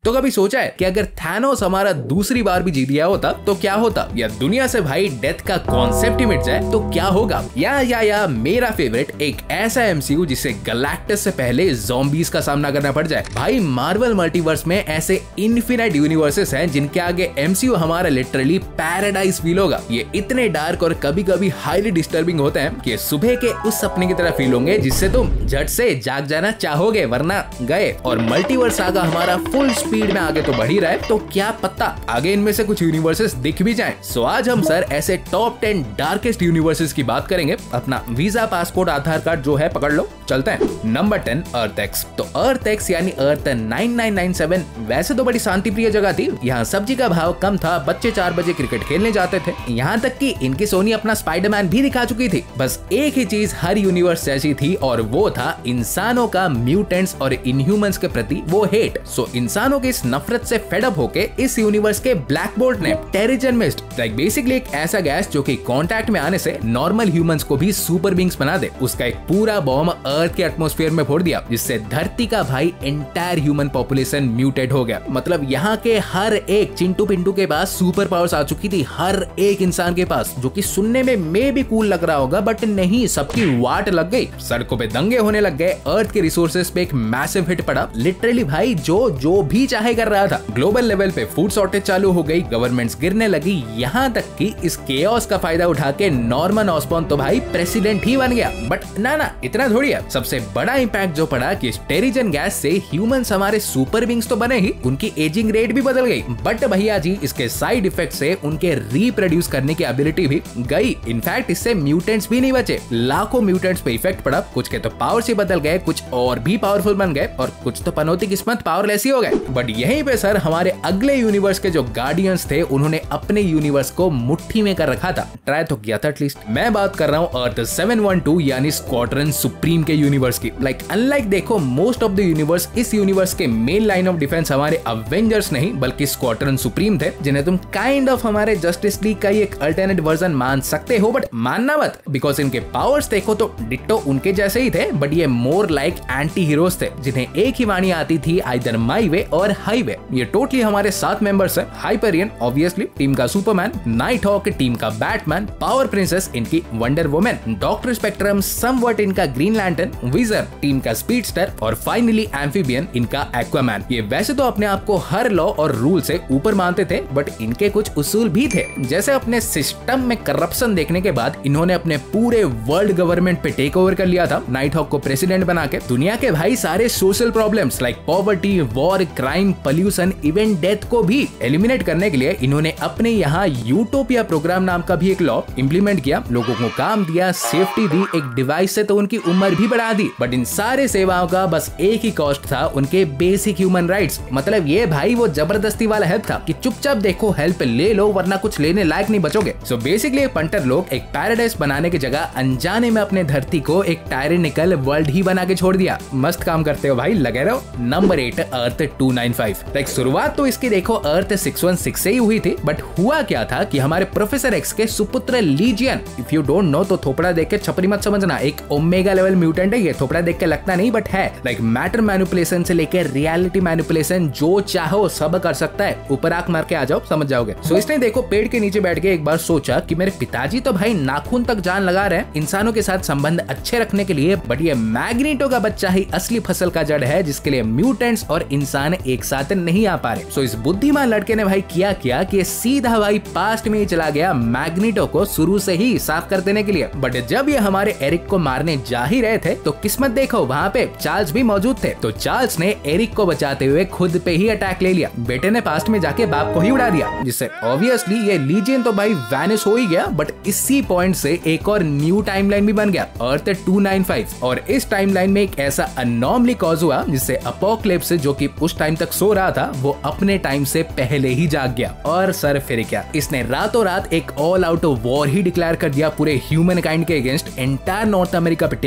तो कभी सोचा है कि अगर थैनोस हमारा दूसरी बार भी जीत गया होता तो क्या होता, या दुनिया से भाई डेथ का कॉन्सेप्ट ही मिट जाए तो क्या होगा, या मेरा फेवरेट एक ऐसा एमसीयू जिसे गैलेक्टस से पहले ज़ॉम्बीज का सामना करना पड़ जाए। भाई मार्वल मल्टीवर्स में ऐसे इन्फिनाइट यूनिवर्सेस हैं जिनके आगे एमसीयू हमारा लिटरली पैराडाइज फील होगा। ये इतने डार्क और कभी कभी हाईली डिस्टर्बिंग होते हैं कि सुबह के उस सपने की तरह फील होंगे जिससे तुम झट से जाग जाना चाहोगे वरना गए। और मल्टीवर्स सागा हमारा फुल स्पीड में आगे तो बढ़ ही रहा है, तो क्या पता आगे इनमें से कुछ यूनिवर्सेस दिख भी जाएं। सो आज हम सर ऐसे टॉप 10 डार्केस्ट यूनिवर्सेस की बात करेंगे। अपना वीजा पासपोर्ट आधार कार्ड जो है पकड़ लो, चलते हैं। Number 10 earth X. तो अर्थ एक्स यानी अर्थ 9997 वैसे तो बड़ी शांति प्रिय जगह थी। यहाँ सब्जी का भाव कम था, बच्चे 4 बजे क्रिकेट खेलने जाते थे, यहाँ तक कि इनकी सोनी अपना स्पाइडरमैन भी दिखा चुकी थी। बस एक ही चीज हर यूनिवर्स जैसी थी और वो था इंसानों का म्यूटेंट्स और इनह्यूमंस के प्रति वो हेट। सो इंसानों की इस नफरत से फेड अप होके इस यूनिवर्स के ब्लैक बोल्ट ने टेरिजन मिस्ट, लाइक बेसिकली एक ऐसा गैस जो कि कांटेक्ट में आने से नॉर्मल ह्यूमंस को भी सुपर बींग्स बना दे, उसका एक पूरा बॉम्ब अर्थ के एटमॉस्फेयर में फोड़ दिया, जिससे धरती का भाई एंटायर ह्यूमन पॉपुलेशन म्यूटेट हो गया। मतलब यहाँ के हर एक चिंटू पिंटू के पास सुपर पावर्स आ चुकी थी, हर एक इंसान के पास, जो कि सुनने में मे भी कूल लग रहा होगा बट नहीं, सबकी वाट लग गई। सड़कों पे दंगे होने लग गए, अर्थ के रिसोर्सेज पे एक मैसिव हिट पड़ा। लिटरली भाई जो भी चाहे कर रहा था। ग्लोबल लेवल पे फूड शॉर्टेज चालू हो गई, गवर्नमेंट्स गिरने लगी, यहाँ तक कि इस केओस का फायदा उठा के नॉर्मन ऑसबॉर्न तो भाई प्रेसिडेंट ही बन गया। बट ना इतना थोड़ी है। सबसे बड़ा इंपैक्ट जो पड़ा कि टेरिजन गैस से ह्यूमंस हमारे सुपर बींग्स तो बने ही, उनकी एजिंग रेट भी बदल गई। बट भैया जी इसके साइड इफेक्ट से उनके रीप्रोड्यूस करने की एबिलिटी भी गई। इनफैक्ट इससे म्यूटेंट्स भी नहीं बचे, लाखों म्यूटेंट्स पे इफेक्ट पड़ा। कुछ के तो पावर्स ही बदल गए, कुछ और भी पावरफुल बन गए और कुछ तो पनौती किस्मत पावरलेस ही हो गए। बट यहीं पे सर हमारे अगले यूनिवर्स के जो गार्डियंस थे उन्होंने अपने यूनिवर्स को मुट्ठी में कर रखा था, ट्राई तो किया था एटलीस्ट। मैं बात कर रहा हूँ अर्थ 712 यानी स्क्वाड्रन सुप्रीम के यूनिवर्स की। लाइक अनलाइक देखो मोस्ट ऑफ द यूनिवर्स, इस यूनिवर्स के मेन लाइन ऑफ डिफेंस हमारे अवेंजर्स नहीं बल्कि स्क्वाड्रन सुप्रीम थे, जिन्हें तुम काइंड ऑफ हमारे जस्टिस लीग का एक अल्टरनेट वर्जन मान सकते हो। बट मानना मत, बिकॉज इनके पावर्स देखो तो डिट्टो उनके जैसे ही थे, बट ये मोर लाइक एंटी हीरोज थे जिन्हें एक ही वाणी आती थी, आइदर माई वे और हाईवे। ये टोटली हमारे 7 मेंबर्स हैं। हाइपरियन ऑब्वियसली टीम का सुपरमैन, नाइट हॉक टीम का बैटमैन, पावर प्रिंसेस इनकी wonder woman, doctor spectrum somewhat इनका ग्रीन लैंटर्न, विजर टीम का स्पीडस्टर और फाइनली एम्फीबियन इनका एक्वामैन। ये वैसे तो अपने आप को हर लॉ और रूल से ऊपर मानते थे, बट इनके कुछ उसूल भी थे। जैसे अपने सिस्टम में करप्शन देखने के बाद इन्होंने अपने पूरे वर्ल्ड गवर्नमेंट पे टेक ओवर कर लिया था, नाइट हॉक को प्रेसिडेंट बना के। दुनिया के भाई सारे social problems like poverty, war, crime, pollution, even death को भी एलिमिनेट करने के लिए इन्होंने अपने यहाँ यूटोपिया प्रोग्राम नाम का भी एक लॉ इंप्लीमेंट किया, लोगों को काम दिया, सेफ्टी दी, एक डिवाइस से तो उनकी उम्र भी बढ़ा दी। बट इन सारे सेवाओं का बस एक ही कॉस्ट था, उनके बेसिक ह्यूमन राइट्स। मतलब ये भाई वो जबरदस्ती वाला हेल्प था कि चुपचाप देखो, हेल्प ले लो वरना कुछ लेने लायक नहीं बचोगे। सो बेसिकली पंटर लोग एक पैराडाइज बनाने की जगह अनजाने में अपने धरती को एक टायरेनिकल वर्ल्ड ही बना के छोड़ दिया। मस्त काम करते हो भाई, लगे रहो। नंबर 8 अर्थ 295। लाइक शुरुआत तो इसकी देखो अर्थ 616 से ही हुई थी, बट हुआ क्या था कि हमारे प्रोफेसर एक्स के सुपुत्र Legion, if you don't know तो थोपड़ा देख के छपरी मत समझना, एक ओमेगा लेवल म्यूटेंट है ये, थोपड़ा देख के लगता नहीं बट है। लाइक मैटर मैनिपुलेशन से लेकर रियलिटी मैनिपुलेशन, जो चाहो सब कर सकता है। ऊपर आंख मार के आ जाओ, समझ जाओगे। सो इसने देखो पेड़ के नीचे बैठ के एक बार सोचा कि मेरे पिताजी तो भाई नाखून तक जान लगा रहे हैं इंसानों के साथ संबंध अच्छे रखने के लिए, बट ये मैग्नीटो का बच्चा ही असली फसल का जड़ है जिसके लिए म्यूटेंट्स और इंसान एक साथ नहीं आ पा रहे। सो इस बुद्धिमान लड़के ने भाई किया कि सीधा भाई पास्ट में ही चला गया मैग्नीटो को शुरू से ही साफ कर देने के लिए। बट जब ये हमारे एरिक को मारने जा ही रहे थे तो किस्मत देखो वहाँ पे चार्ल्स भी मौजूद थे। तो चार्ल्स ने एरिक को बचाते हुए खुद पे ही अटैक ले लिया। बेटे ने पास्ट में जाके बाप को ही उड़ा दिया, जिससे ऑब्वियसली ये लीजियन तो भाई वैनिश हो ही गया। बट इसी पॉइंट से एक और न्यू टाइमलाइन भी बन गया, अर्थ 295। और इस टाइमलाइन में एक ऐसा अनॉमली कॉज हुआ जिससे अपोकलिप्स जो कि उस टाइम तक सो रहा था वो अपने टाइम से पहले ही जाग गया। और सर फिर क्या, इसने रातों रात एक ऑल आउट वॉर ही डिक्लेयर कर दिया पूरे ह्यूमन काइंड के अगेंस्ट। एंटायर नॉर्थ अमेरिका पे टेक ओवर कर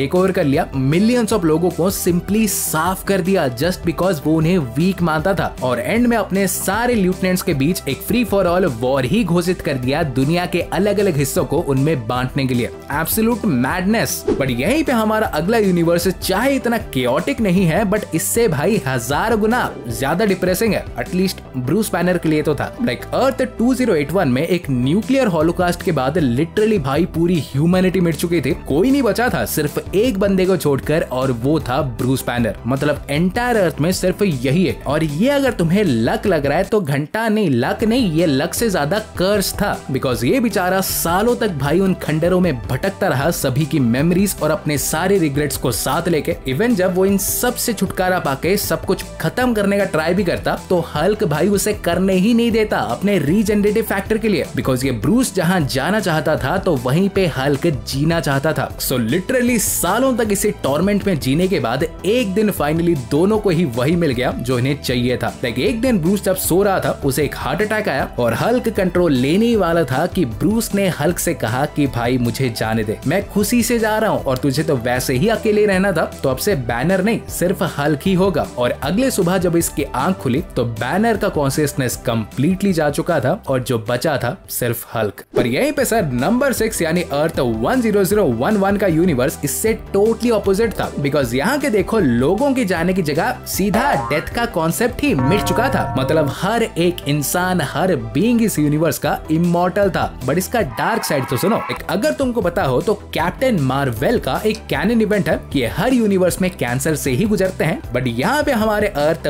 लिया, मिलियंस ऑफ लोगों को सिंपली साफ कर दिया जस्ट बिकॉज वो उन्हें वीक मानता था, और एंड में अपने सारे ल्यूटेनेंट्स के बीच एक फ्री फॉर ऑल वॉर ही घोषित कर दिया दुनिया के अलग अलग हिस्सों को उनमें बांटने के लिए। Absolute madness. बट यहीं पे हमारा अगला यूनिवर्स चाहे इतना केओटिक नहीं है, बट इससे भाई 1000 गुना ज्यादा डिप्रेसिंग है, एटलीस्ट ब्रूस बैनर के लिए तो था। लाइक अर्थ 2081 में एक न्यूक्लियर हॉलोकास्ट के बाद लिटरली भाई पूरी ह्यूमैनिटी मिट चुकी थी, कोई नहीं बचा था सिर्फ एक बंदे को छोड़कर, और वो था ब्रूस बैनर। मतलब एंटायर अर्थ में सिर्फ यही है। और ये अगर तुम्हें लक लग रहा है तो घंटा नहीं, लक नहीं, ये लक से ज्यादा कर्स था, बिकॉज ये बेचारा सालों तक भाई उन खंडरों में भटकता रहा सभी की मेमोरीज और अपने सारे रिग्रेट्स को साथ लेके। इवन जब वो इन सब से छुटकारा पाके सब कुछ खत्म करने का ट्राई भी करता तो हल्क भाई उसे करने ही नहीं देता अपने रीजनरेटिव फैक्टर के लिए, बिकॉज ये ब्रूस जहां जाना चाहता था तो वहीं पे हल्क जीना चाहता था। सो लिटरली सालों तक इसे टॉर्मेंट में जीने के बाद एक दिन फाइनली दोनों को ही वही मिल गया जो इन्हें चाहिए था। लाइक एक दिन ब्रूस जब सो रहा था उसे एक हार्ट अटैक आया और हल्क कंट्रोल लेने ही वाला था कि ब्रूस ने हल्क से कहा कि भाई मुझे जाने दे, मैं खुशी से जा रहा हूँ और तुझे तो वैसे ही अकेले रहना था, तो अब से बैनर नहीं सिर्फ हल्क ही होगा। और अगले सुबह जब इसकी आंख खुली तो बैनर का कॉन्शियसनेस कंप्लीटली जा चुका था और जो बचा था सिर्फ हल्क। पर यहीं पे सर नंबर 6 यानी अर्थ 10011 का यूनिवर्स इससे टोटली ऑपोजिट था, बिकॉज यहाँ के देखो लोगों की जाने की जगह सीधा डेथ का कॉन्सेप्ट ही मिट चुका था। मतलब हर एक इंसान, हर बीइंग इस यूनिवर्स का इमॉर्टल था। बट इसका डार्क साइड तो सुनो। एक अगर तुमको पता हो तो कैप्टन मार्वेल का एक कैनन इवेंट है कि हर यूनिवर्स में कैंसर से ही गुजरते हैं, बट यहाँ पे हमारे अर्थ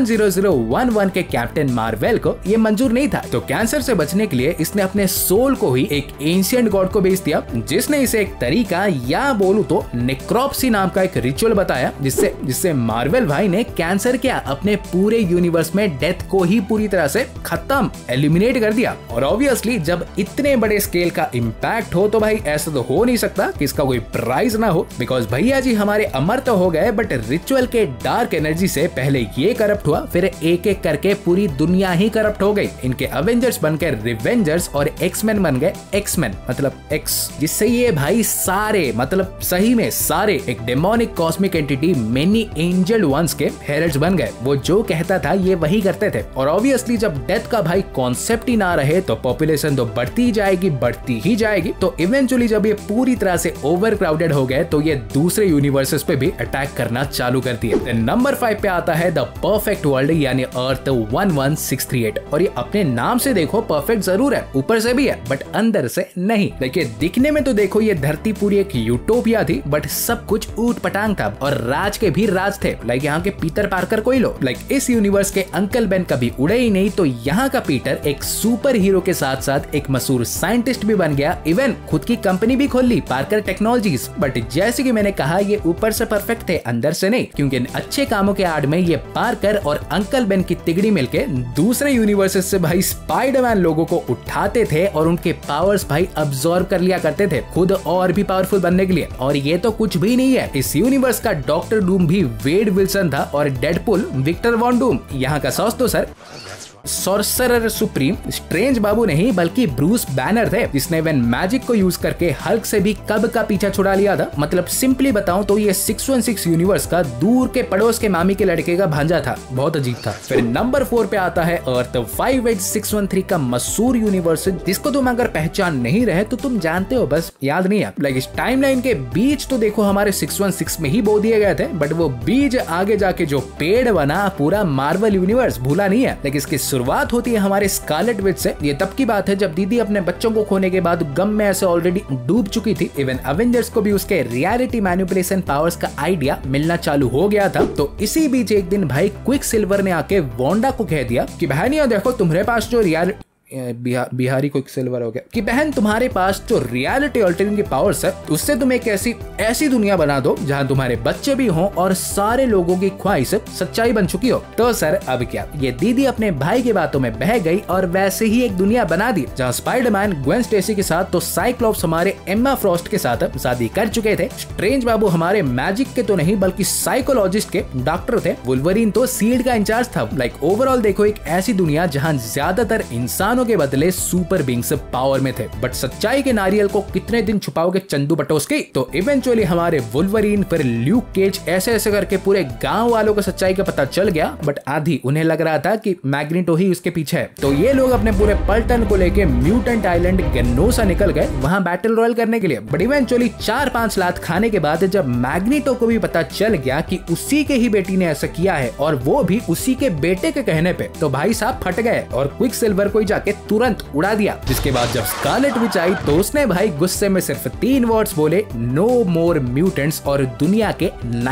10011 के कैप्टन मार्वेल को ये मंजूर नहीं था। तो कैंसर से बचने के लिए इसने अपने सोल को ही एक एंशिएंट गॉड को बेच दिया, जिसने इसे एक तरीका या बोलूं तो नेक्रोप्सी नाम का एक रिचुअल बताया, जिससे मार्वेल भाई ने कैंसर क्या अपने पूरे यूनिवर्स में डेथ को ही पूरी तरह से खत्म, एलिमिनेट कर दिया। और ऑब्वियसली जब इतने बड़े स्केल का इम्पैक्ट हो तो भाई ऐसा तो हो नहीं सकता कि इसका कोई प्राइज ना हो, बिकॉज भैया जी हमारे अमर तो हो गए बट रिचुअल के डार्क एनर्जी से पहले ये करप्ट हुआ, फिर एक एक करके पूरी दुनिया ही करप्ट हो गई। इनके अवेंजर्स बनकर रिवेंजर्स और एक्समैन बन गए एक्समैन, मतलब एक्स, जिससे ये भाई सारे मतलब सही में सारे एक demonic cosmic entity many angled ones के हेरल्ड्स बन गए। वो जो कहता था ये वही करते थे। और ऑब्वियसली जब डेथ का भाई कॉन्सेप्ट ही ना रहे तो पॉपुलेशन तो बढ़ती ही जाएगी। तो इवेंचुअली जब ये पूरी तरह से ओवर क्राउडेड हो गए तो ये दूसरे यूनिवर्सेस पे भी अटैक करना चालू कर दिए। नंबर 5 पे आता है द परफेक्ट वर्ल्ड यानी अर्थ 11638। और ये अपने नाम से देखो परफेक्ट जरूर है, ऊपर से भी है बट अंदर से नहीं। देखिए दिखने में तो देखो ये धरती पूरी एक यूटोपिया थी, बट सब कुछ ऊट पटांग था और राज के भी राज थे। लाइक यहाँ के पीटर पार्कर को ही लो, लाइक इस यूनिवर्स के अंकल बेन कभी उड़े ही नहीं, तो यहाँ का पीटर एक सुपर हीरो के साथ साथ एक मशहूर साइंटिस्ट भी बन गया, इवन खुद की कंपनी भी खोल ली पार्कर टेक्नोलॉजीज। बट जैसे कि मैंने कहा ये ऊपर से परफेक्ट थे, अंदर से नहीं, क्योंकि इन अच्छे कामों के आड़ में ये पार्कर और अंकल बेन की तिगड़ी मिलके दूसरे यूनिवर्सेस से भाई स्पाइडरमैन लोगों को उठाते थे और उनके पावर्स भाई अब्सॉर्ब कर लिया करते थे खुद और भी पावरफुल बनने के लिए। और ये तो कुछ भी नहीं है, इस यूनिवर्स का डॉक्टर डूम भी वेड विल्सन था और डेडपुल विक्टर वॉन डूम। यहाँ का सॉस तो सर सॉर्सरर सुप्रीम स्ट्रेंज बाबू नहीं बल्कि ब्रूस बैनर थे, जिसने इवन मैजिक को यूज करके हल्क से भी कब का पीछा छुड़ा लिया था। मतलब सिंपली बताऊं तो ये 616 यूनिवर्स का दूर के पड़ोस के मामी के लड़के का भांजा था, बहुत अजीब था। फिर नंबर 4 पे आता है अर्थ 58613 का मशहूर यूनिवर्स, जिसको तुम अगर पहचान नहीं रहे तो तुम जानते हो बस याद नहीं है। लाइक इस टाइमलाइन के बीज तो देखो हमारे 616 में ही बो दिए गए थे, बट वो बीज आगे जाके जो पेड़ बना पूरा मार्वल यूनिवर्स भूला नहीं है। लेकिन इसकी शुरुआत होती है हमारे स्कारलेट विच से। ये तब की बात है जब दीदी अपने बच्चों को खोने के बाद गम में ऐसे ऑलरेडी डूब चुकी थी। इवन अवेंजर्स को भी उसके रियलिटी मैनिपुलेशन पावर्स का आइडिया मिलना चालू हो गया था। तो इसी बीच एक दिन भाई क्विक सिल्वर ने आके वांडा को कह दिया कि बहनिया देखो तुम्हारे पास जो बिहारी क्विक सिल्वर हो गया कि बहन तुम्हारे पास जो रियलिटी अल्टरिंग की पावर्स है उससे तुम एक ऐसी दुनिया बना दो जहां तुम्हारे बच्चे भी हों और सारे लोगों की ख्वाहिश सच्चाई बन चुकी हो। तो सर अब क्या, ये दीदी अपने भाई की बातों में बह गई और वैसे ही एक दुनिया बना दी जहां स्पाइडरमैन ग्वेन स्टेसी के साथ तो साइक्लोप्स हमारे एम्मा फ्रॉस्ट के साथ शादी कर चुके थे। स्ट्रेंज बाबू हमारे मैजिक के तो नहीं बल्कि साइकोलॉजिस्ट के डॉक्टर थे। वुल्वरीन तो सील्ड का इंचार्ज था। लाइक ओवरऑल देखो एक ऐसी दुनिया जहां ज्यादातर इंसानों दोनों के बदले सुपर बीइंग्स पावर में थे। बट सच्चाई के नारियल को कितने दिन छुपाओगे चंदू बटोस की। तो इवेंचुअली हमारे वुल्वरीन फिर ल्यूक केज ऐसे करके पूरे गांव वालों को सच्चाई का पता चल गया। बट आधी उन्हें लग रहा था कि मैग्नेटो ही उसके पीछे है। तो ये लोग अपने पूरे पलटन को लेके म्यूटेंट आइलैंड गेनोसा निकल गए वहां बैटल रॉयल करने के लिए। बट इवेंचुअली 4-5 लात खाने के बाद जब मैग्नेटो को भी पता चल गया कि उसी के ही बेटी ने ऐसा किया है और वो भी उसी के बेटे के कहने पे, तो भाई साहब फट गए और क्विक सिल्वर को ही जाके तुरंत उड़ा दिया। जिसके बाद जब स्कारलेट विच आई तो उसने भाई गुस्से में सिर्फ 3 वर्ड्स बोले, नो मोर म्यूटेंट्स, और दुनिया के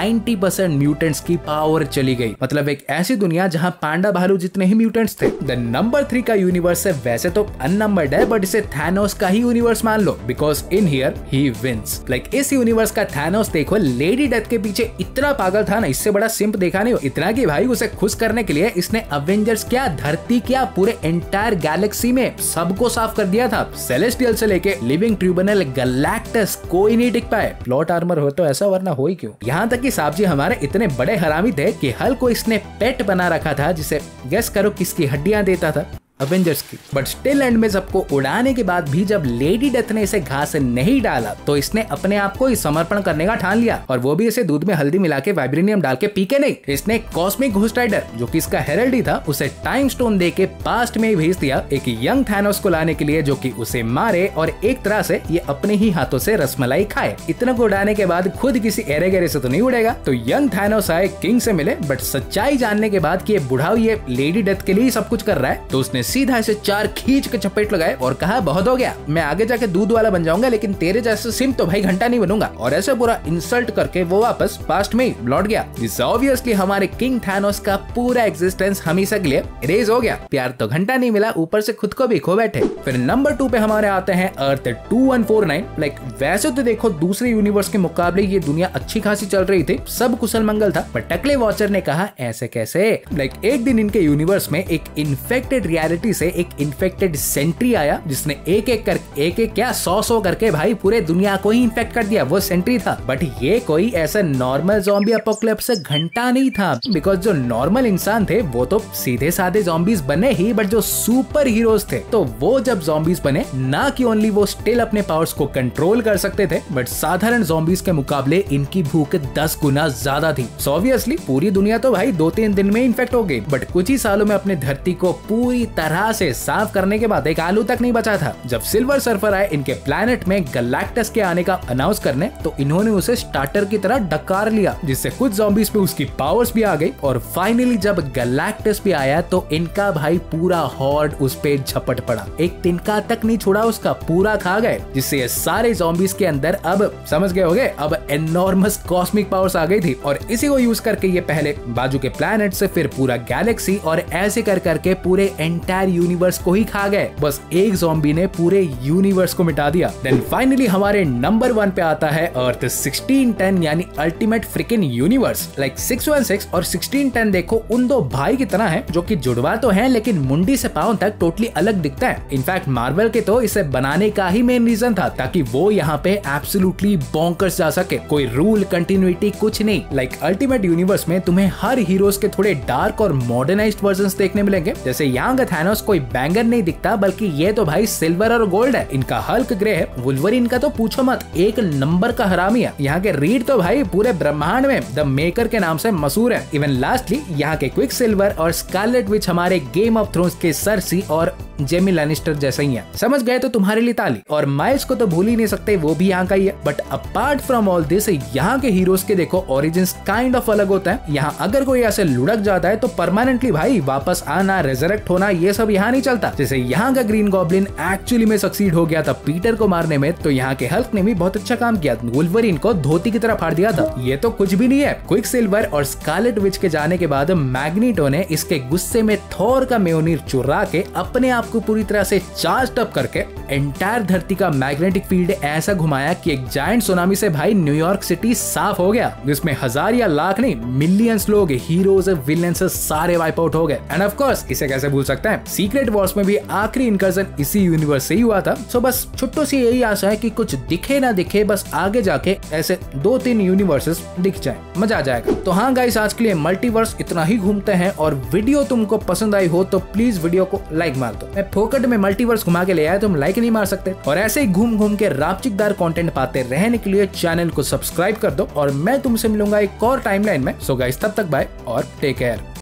90% म्यूटेंट्स की पावर चली गई। मतलब एक ऐसी दुनिया जहां पांडा भालू जितने ही म्यूटेंट्स थे। द नंबर 3 का यूनिवर्स है वैसे तो अननंबर्ड है, बट इसे थैनोस का ही यूनिवर्स मान लो, because in here he wins. Like इस यूनिवर्स का थैनोस देखो लेडी डेथ के पीछे इतना पागल था ना, इससे बड़ा सिंप देखा नहीं हो। इतना कि भाई उसे खुश करने के लिए इसने अवेंजर्स क्या, धरती क्या, पूरे एंटायर गैलेक्सी में सबको साफ कर दिया था। सेलेस्टियल से लेके लिविंग ट्रिब्यूनल गैलेक्टस कोई नहीं टिक पाए। प्लॉट आर्मर हो तो ऐसा, वरना हो ही क्यों। यहाँ तक कि साहब जी हमारे इतने बड़े हरामी थे कि हल को इसने पेट बना रखा था, जिसे गेस करो किसकी हड्डियां देता था, अवेंजर्स की। बट स्टिल एंड में सबको उड़ाने के बाद भी जब लेडी डेथ ने इसे घास नहीं डाला तो इसने अपने आप को ही समर्पण करने का ठान लिया। और वो भी इसे दूध में हल्दी मिला के वाइब्रेनियम डाल के पी के नहीं, इसने कॉस्मिक घोस्ट राइडर जो कि इसका हेरल्ड ही था उसे टाइम स्टोन दे के पास्ट में ही भेज दिया एक यंग थैनोस को लाने के लिए, जो कि उसे मारे और एक तरह से ये अपने ही हाथों से रसमलाई खाए। इतना को उड़ाने के बाद खुद किसी एरे गेरे से तो नहीं उड़ेगा। तो यंग थैनोस आए किंग से मिले, बट सच्चाई जानने के बाद कि ये बुढ़ाऊ ये लेडी डेथ के लिए सब कुछ कर रहा है, तो उसने सीधा इसे 4 खींच के चपेट लगाए और कहा बहुत हो गया, मैं आगे जाके दूध वाला बन जाऊंगा, लेकिन तेरे जैसे सिम तो भाई घंटा नहीं बनूंगा। और ऐसे पूरा इंसल्ट करके वो वापस पास्ट में ही लौट गया, जिससे ऑब्वियसली हमारे किंग थैनोस का पूरा एग्जिस्टेंस हमेशा के लिए इरेज हो गया। प्यार तो घंटा नहीं मिला, ऊपर से खुद को भी खो बैठे। फिर नंबर 2 पे हमारे आते हैं अर्थ 2149। लाइक वैसे तो देखो दूसरे यूनिवर्स के मुकाबले ये दुनिया अच्छी खासी चल रही थी, सब कुशल मंगल था, पर टकले वॉचर ने कहा ऐसे कैसे। लाइक एक दिन इनके यूनिवर्स में एक इन्फेक्टेड रियलिटी से एक इन्फेक्टेड सेंट्री आया, जिसने एक एक क्या 100 करके भाई पूरे दुनिया को ही इन्फेक्ट कर दिया। वो सेंट्री था, बट ये कोई ऐसा नॉर्मल ज़ॉम्बी एपोकलिप्स घंटा नहीं था, बिकॉज जो नॉर्मल इंसान थे वो तो सीधे साधे ज़ॉम्बीज बने ही, बट जो सुपर हीरोज थे तो वो जब ज़ॉम्बीज बने, ना कि ओनली वो स्टिल अपने पावर्स को कंट्रोल कर सकते थे, बट साधारण ज़ॉम्बीज के मुकाबले इनकी भूख 10 गुना ज्यादा थी। सो ऑब्वियसली पूरी दुनिया तो भाई 2-3 दिन में इन्फेक्ट हो गई, बट कुछ ही सालों में अपने धरती को पूरी तरह से साफ करने के बाद एक आलू तक नहीं बचा था। जब सिल्वर सर्फर आए इनके प्लैनेट में गैलेक्टस के आने का अनाउंस करने, तो इन्होंने उसे स्टार्टर की तरह डकार लिया, जिससे कुछ ज़ॉम्बीज पे उसकी पावर्स भी आ गई। और फाइनली जब गैलेक्टस भी आया तो इनका भाई पूरा हॉर्ड उस पे झपट पड़ा, एक तिनका तक नहीं छोड़ा उसका, पूरा खा गए, जिससे ये सारे ज़ॉम्बीज के अंदर अब समझ गए होगे अब एनॉर्मस कॉस्मिक पावर्स आ गई थी। और इसी को यूज करके ये पहले बाजू के प्लैनेट से फिर पूरा गैलेक्सी और ऐसे कर करके पूरे एंटायर यूनिवर्स को ही खा गए। बस एक ज़ॉम्बी ने पूरे यूनिवर्स को मिटा दिया। देन फाइनली हमारे नंबर 1 पे आता है अर्थ 1610 यानी अल्टीमेट फ्रिकिंग यूनिवर्स। लाइक 616 और 1610 देखो उन दो भाई की तरह है, जो कि जुड़वा तो है लेकिन मुंडी से पांव तक टोटली अलग दिखता है। इनफैक्ट मार्वल के तो इसे बनाने का ही मेन रीजन था ताकि वो यहाँ पे एब्सोल्युटली बॉन्कर्स जा सके, कोई रूल कंटिन्यूटी कुछ नहीं। लाइक अल्टीमेट यूनिवर्स में तुम्हें हर हीरोज के थोड़े डार्क और मॉडर्नाइज्ड वर्जन्स देखने मिलेंगे। जैसे यहाँ का थैनोस कोई बैंगर नहीं दिखता, बल्कि ये तो भाई सिल्वर और गोल्ड है। इनका हल्क ग्रे है, वुल्वरीन का तो पूछो मत, एक नंबर का हरामी है। यहाँ के रीड तो भाई पूरे ब्रह्मांड में द मेकर के नाम से मशहूर है। इवन लास्टली यहाँ के क्विक सिल्वर और स्कारलेट विच हमारे गेम ऑफ थ्रोन्स के सरसी और जेमी लैनिस्टर जैसे ही है। समझ गए तो तुम्हारे लिए ताली। और माइल्स को तो भूल ही नहीं सकते, वो भी यहाँ का ही है। But apart from all this यहाँ के हीरोज के देखो ओरिजिन्स काइंड ऑफ अलग होता है। यहाँ अगर कोई ऐसे लुढ़क जाता है तो परमानेंटली भाई वापस आना, रेजरेक्ट होना, ये सब यहाँ नहीं चलता। जैसे यहाँ का ग्रीन गॉब्लिन एक्चुअली में सक्सीड हो गया था पीटर को मारने में, तो यहाँ के हल्क ने भी बहुत अच्छा काम किया, वुल्वरीन को धोती की तरह फाड़ दिया था। ये तो कुछ भी नहीं है। क्विक सिल्वर और स्कारलेट विच के जाने के बाद मैग्नेटो ने इसके गुस्से में थॉर का मेयोनीर चुरा के अपने आप को पूरी तरह से चार्ज अप करके एंटायर धरती का मैग्नेटिक फील्ड ऐसा घुमाया कि एक जायंट सुनामी से भाई न्यूयॉर्क सिटी साफ हो गया, जिसमें हजार या लाख नहीं मिलियंस लोग, हीरोज, विलेंस सारे वाइप आउट हो गए। एंड ऑफ कोर्स इसे कैसे भूल सकते हैं, सीक्रेट वॉर्स में भी आखिरी इनकर्जन इसी यूनिवर्स से ही हुआ था। सो बस छुट्टो सी यही आशा है कि कुछ दिखे ना दिखे, बस आगे जाके ऐसे 2-3 यूनिवर्सेस दिख जाए, मजा आ जाएगा। तो हाँ गाइस, आज के लिए मल्टीवर्स इतना ही घूमते हैं। और वीडियो तुमको पसंद आई हो तो प्लीज वीडियो को लाइक मार दो। मैं फोकट में मल्टीवर्स घुमा के ले आया, तुम लाइक नहीं मार सकते। और ऐसे ही घूम घूम के रापचिकदार कंटेंट पाते रहने के लिए चैनल को सब्सक्राइब कर दो और मैं तुमसे मिलूंगा एक और टाइमलाइन में। सो गाइस, तब तक बाय और टेक केयर।